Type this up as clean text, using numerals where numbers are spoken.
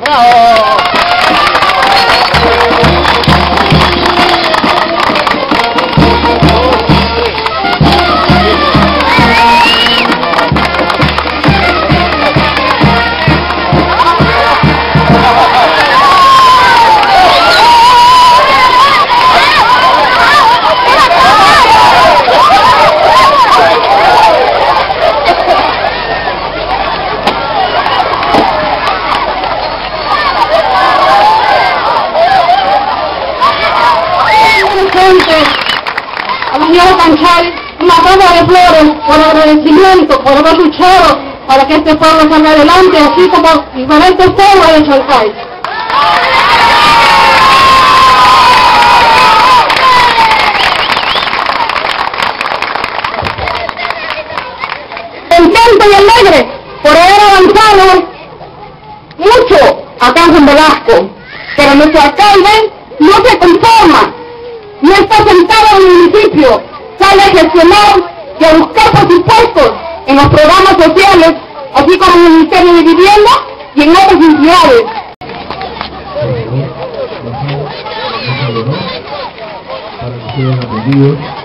A la señora Canchal, una toma de flores por agradecimiento, por haber luchado para que este pueblo salga adelante, así como diferentes pueblos de Chancay. Contento y alegre por haber avanzado mucho acá en San Velasco, pero nuestro alcalde no se conforma. No está sentado en el municipio, sale a gestionar y a buscar presupuestos en los programas sociales, así como en el Ministerio de Vivienda y en otras entidades.